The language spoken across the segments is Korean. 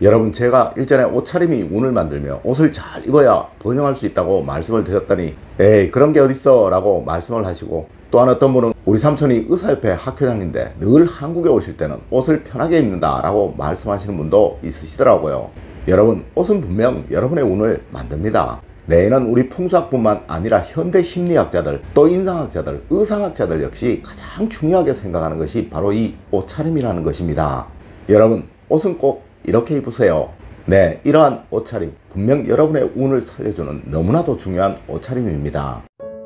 여러분, 제가 일전에 옷차림이 운을 만들며 옷을 잘 입어야 번영할 수 있다고 말씀을 드렸더니 에이 그런 게 어딨어 라고 말씀을 하시고, 또한 어떤 분은 우리 삼촌이 의사협회 학회장인데 늘 한국에 오실 때는 옷을 편하게 입는다 라고 말씀하시는 분도 있으시더라고요. 여러분, 옷은 분명 여러분의 운을 만듭니다. 내는 우리 풍수학뿐만 아니라 현대 심리학자들, 또 인상학자들, 의상학자들 역시 가장 중요하게 생각하는 것이 바로 이 옷차림이라는 것입니다. 여러분, 옷은 꼭 이렇게 입으세요. 네, 이러한 옷차림 분명 여러분의 운을 살려주는 너무나도 중요한 옷차림입니다.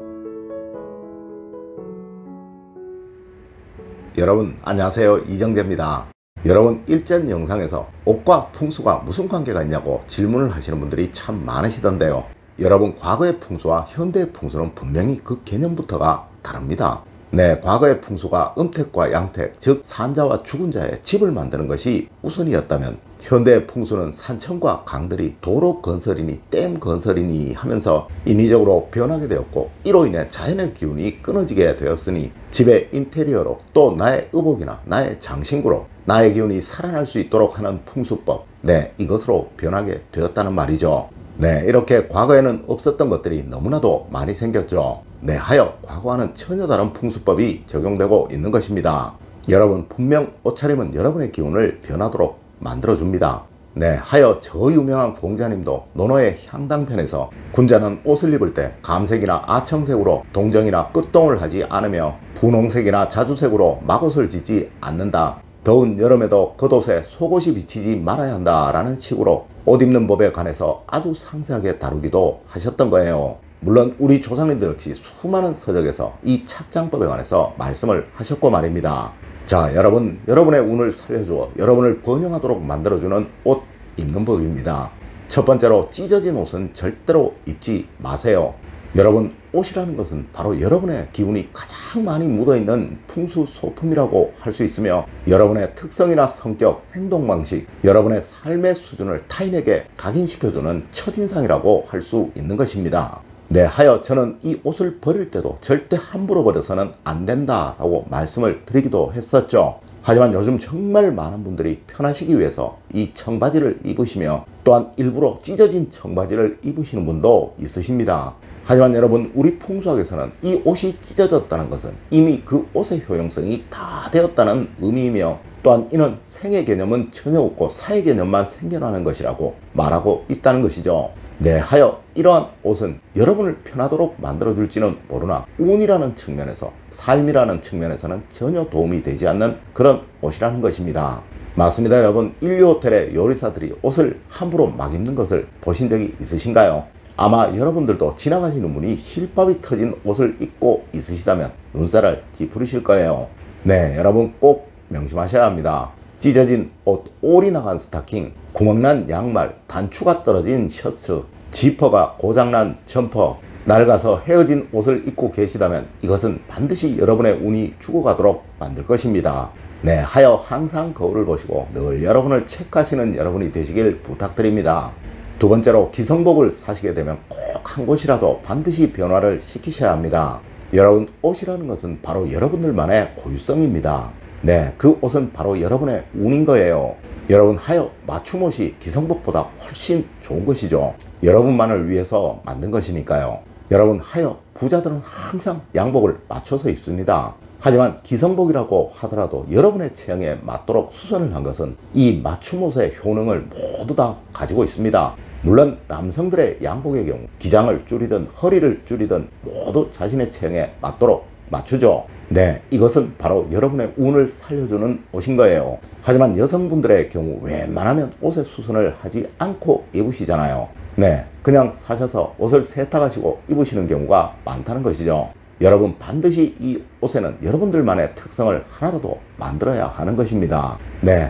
여러분 안녕하세요, 이정재입니다. 여러분, 일전 영상에서 옷과 풍수가 무슨 관계가 있냐고 질문을 하시는 분들이 참 많으시던데요. 여러분, 과거의 풍수와 현대의 풍수는 분명히 그 개념부터가 다릅니다. 네, 과거의 풍수가 음택과 양택, 즉 산자와 죽은 자의 집을 만드는 것이 우선이었다면, 현대의 풍수는 산천과 강들이 도로 건설이니 댐 건설이니 하면서 인위적으로 변하게 되었고, 이로 인해 자연의 기운이 끊어지게 되었으니 집의 인테리어로, 또 나의 의복이나 나의 장신구로 나의 기운이 살아날 수 있도록 하는 풍수법, 네, 이것으로 변하게 되었다는 말이죠. 네, 이렇게 과거에는 없었던 것들이 너무나도 많이 생겼죠. 네, 하여 과거와는 전혀 다른 풍수법이 적용되고 있는 것입니다. 여러분, 분명 옷차림은 여러분의 기운을 변하도록 만들어줍니다. 네, 하여 저 유명한 공자님도 논어의 향당편에서 군자는 옷을 입을 때 감색이나 아청색으로 동정이나 끝동을 하지 않으며 분홍색이나 자주색으로 막옷을 짓지 않는다. 더운 여름에도 겉옷에 속옷이 비치지 말아야 한다 라는 식으로 옷 입는 법에 관해서 아주 상세하게 다루기도 하셨던 거예요. 물론 우리 조상님들 역시 수많은 서적에서 이 착장법에 관해서 말씀을 하셨고 말입니다. 자, 여러분, 여러분의 운을 살려주어 여러분을 번영하도록 만들어주는 옷 입는 법입니다. 첫 번째로, 찢어진 옷은 절대로 입지 마세요. 여러분, 옷이라는 것은 바로 여러분의 기운이 가장 많이 묻어있는 풍수소품이라고 할 수 있으며, 여러분의 특성이나 성격, 행동 방식, 여러분의 삶의 수준을 타인에게 각인시켜주는 첫인상이라고 할 수 있는 것입니다. 네, 하여 저는 이 옷을 버릴 때도 절대 함부로 버려서는 안 된다라고 말씀을 드리기도 했었죠. 하지만 요즘 정말 많은 분들이 편하시기 위해서 이 청바지를 입으시며, 또한 일부러 찢어진 청바지를 입으시는 분도 있으십니다. 하지만 여러분, 우리 풍수학에서는 이 옷이 찢어졌다는 것은 이미 그 옷의 효용성이 다 되었다는 의미이며, 또한 이는 생의 개념은 전혀 없고 사의 개념만 생겨나는 것이라고 말하고 있다는 것이죠. 네, 하여 이러한 옷은 여러분을 편하도록 만들어줄지는 모르나 운이라는 측면에서, 삶이라는 측면에서는 전혀 도움이 되지 않는 그런 옷이라는 것입니다. 맞습니다. 여러분, 인류호텔의 요리사들이 옷을 함부로 막 입는 것을 보신 적이 있으신가요? 아마 여러분들도 지나가시는 분이 실밥이 터진 옷을 입고 있으시다면 눈살을 찌푸리실 거예요. 네, 여러분 꼭 명심하셔야 합니다. 찢어진 옷, 올이 나간 스타킹, 구멍난 양말, 단추가 떨어진 셔츠, 지퍼가 고장난 점퍼, 낡아서 헤어진 옷을 입고 계시다면 이것은 반드시 여러분의 운이 죽어가도록 만들 것입니다. 네, 하여 항상 거울을 보시고 늘 여러분을 체크하시는 여러분이 되시길 부탁드립니다. 두 번째로, 기성복을 사시게 되면 꼭 한 곳이라도 반드시 변화를 시키셔야 합니다. 여러분, 옷이라는 것은 바로 여러분들만의 고유성입니다. 네, 그 옷은 바로 여러분의 운인 거예요. 여러분, 하여 맞춤옷이 기성복보다 훨씬 좋은 것이죠. 여러분만을 위해서 만든 것이니까요. 여러분, 하여 부자들은 항상 양복을 맞춰서 입습니다. 하지만 기성복이라고 하더라도 여러분의 체형에 맞도록 수선을 한 것은 이 맞춤옷의 효능을 모두 다 가지고 있습니다. 물론 남성들의 양복의 경우 기장을 줄이든 허리를 줄이든 모두 자신의 체형에 맞도록 맞추죠. 네, 이것은 바로 여러분의 운을 살려주는 옷인 거예요. 하지만 여성분들의 경우 웬만하면 옷에 수선을 하지 않고 입으시잖아요. 네, 그냥 사셔서 옷을 세탁하시고 입으시는 경우가 많다는 것이죠. 여러분, 반드시 이 옷에는 여러분들만의 특성을 하나라도 만들어야 하는 것입니다. 네,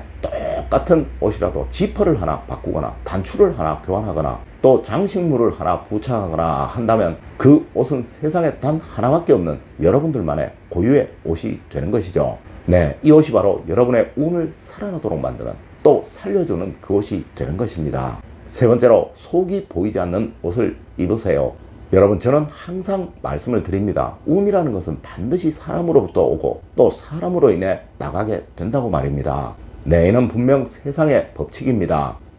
똑같은 옷이라도 지퍼를 하나 바꾸거나 단추를 하나 교환하거나 또 장식물을 하나 부착하거나 한다면 그 옷은 세상에 단 하나밖에 없는 여러분들만의 고유의 옷이 되는 것이죠. 네, 이 옷이 바로 여러분의 운을 살아나도록 만드는, 또 살려주는 그 옷이 되는 것입니다. 세 번째로, 속이 보이지 않는 옷을 입으세요. 여러분, 저는 항상 말씀을 드립니다. 운이라는 것은 반드시 사람으로부터 오고 또 사람으로 인해 나가게 된다고 말입니다. 네, 이는 분명 세상의 법칙입니다.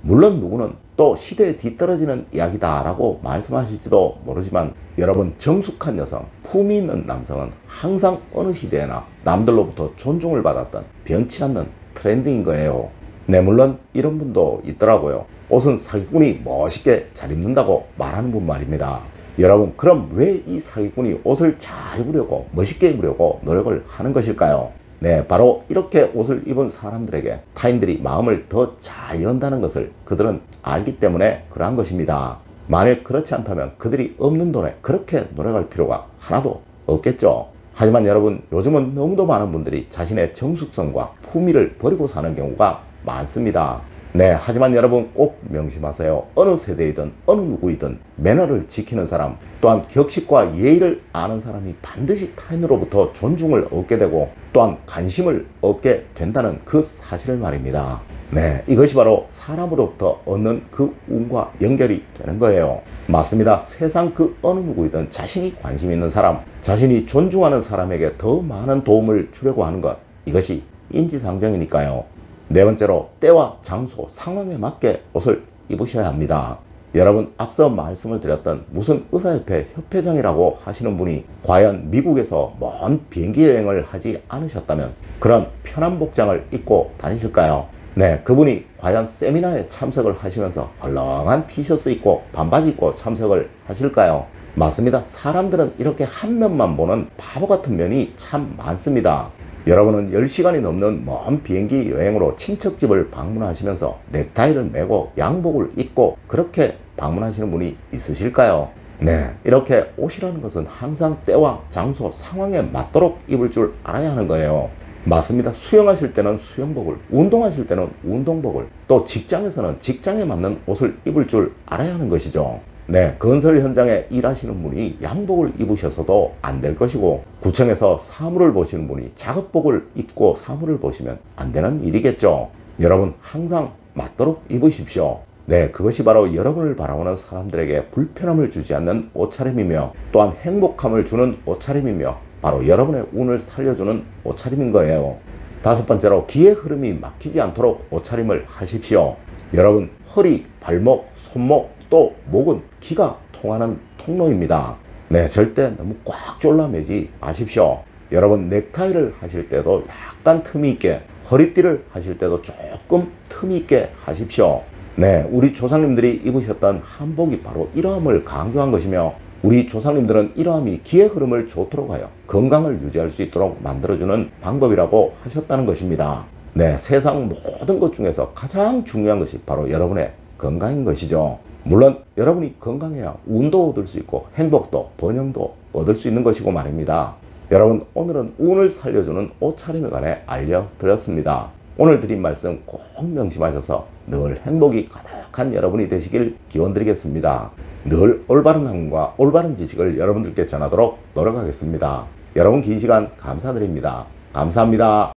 물론 누구는 또 시대에 뒤떨어지는 이야기다 라고 말씀하실지도 모르지만 여러분, 정숙한 여성, 품위 있는 남성은 항상 어느 시대에나 남들로부터 존중을 받았던 변치 않는 트렌드인 거예요. 네, 물론 이런 분도 있더라고요. 옷은 사기꾼이 멋있게 잘 입는다고 말하는 분 말입니다. 여러분, 그럼 왜 이 사기꾼이 옷을 잘 입으려고, 멋있게 입으려고 노력을 하는 것일까요? 네, 바로 이렇게 옷을 입은 사람들에게 타인들이 마음을 더 잘 연다는 것을 그들은 알기 때문에 그러한 것입니다. 만일 그렇지 않다면 그들이 없는 돈에 그렇게 노력할 필요가 하나도 없겠죠. 하지만 여러분, 요즘은 너무도 많은 분들이 자신의 정숙성과 품위를 버리고 사는 경우가 많습니다. 네, 하지만 여러분 꼭 명심하세요. 어느 세대이든 어느 누구이든 매너를 지키는 사람, 또한 격식과 예의를 아는 사람이 반드시 타인으로부터 존중을 얻게 되고 또한 관심을 얻게 된다는 그 사실을 말입니다. 네, 이것이 바로 사람으로부터 얻는 그 운과 연결이 되는 거예요. 맞습니다. 세상 그 어느 누구이든 자신이 관심 있는 사람, 자신이 존중하는 사람에게 더 많은 도움을 주려고 하는 것, 이것이 인지상정이니까요. 네 번째로, 때와 장소, 상황에 맞게 옷을 입으셔야 합니다. 여러분, 앞서 말씀을 드렸던 무슨 의사협회 협회장이라고 하시는 분이 과연 미국에서 먼 비행기 여행을 하지 않으셨다면 그런 편한 복장을 입고 다니실까요? 네, 그분이 과연 세미나에 참석을 하시면서 헐렁한 티셔츠 입고 반바지 입고 참석을 하실까요? 맞습니다. 사람들은 이렇게 한 면만 보는 바보 같은 면이 참 많습니다. 여러분은 10시간이 넘는 먼 비행기 여행으로 친척집을 방문하시면서 넥타이를 매고 양복을 입고 그렇게 방문하시는 분이 있으실까요? 네, 이렇게 옷이라는 것은 항상 때와 장소, 상황에 맞도록 입을 줄 알아야 하는 거예요. 맞습니다. 수영하실 때는 수영복을, 운동하실 때는 운동복을, 또 직장에서는 직장에 맞는 옷을 입을 줄 알아야 하는 것이죠. 네, 건설 현장에 일하시는 분이 양복을 입으셔서도 안 될 것이고, 구청에서 사무를 보시는 분이 작업복을 입고 사무를 보시면 안 되는 일이겠죠. 여러분, 항상 맞도록 입으십시오. 네, 그것이 바로 여러분을 바라보는 사람들에게 불편함을 주지 않는 옷차림이며 또한 행복함을 주는 옷차림이며 바로 여러분의 운을 살려주는 옷차림인 거예요. 다섯 번째로, 기의 흐름이 막히지 않도록 옷차림을 하십시오. 여러분, 허리, 발목, 손목, 또 목은 기가 통하는 통로입니다. 네, 절대 너무 꽉 졸라매지 마십시오. 여러분, 넥타이를 하실 때도 약간 틈이 있게, 허리띠를 하실 때도 조금 틈이 있게 하십시오. 네, 우리 조상님들이 입으셨던 한복이 바로 이러함을 강조한 것이며, 우리 조상님들은 이러함이 기의 흐름을 좋도록 하여 건강을 유지할 수 있도록 만들어주는 방법이라고 하셨다는 것입니다. 네, 세상 모든 것 중에서 가장 중요한 것이 바로 여러분의 건강인 것이죠. 물론 여러분이 건강해야 운도 얻을 수 있고 행복도 번영도 얻을 수 있는 것이고 말입니다. 여러분, 오늘은 운을 살려주는 옷차림에 관해 알려드렸습니다. 오늘 드린 말씀 꼭 명심하셔서 늘 행복이 가득한 여러분이 되시길 기원드리겠습니다. 늘 올바른 학문과 올바른 지식을 여러분들께 전하도록 노력하겠습니다. 여러분, 긴 시간 감사드립니다. 감사합니다.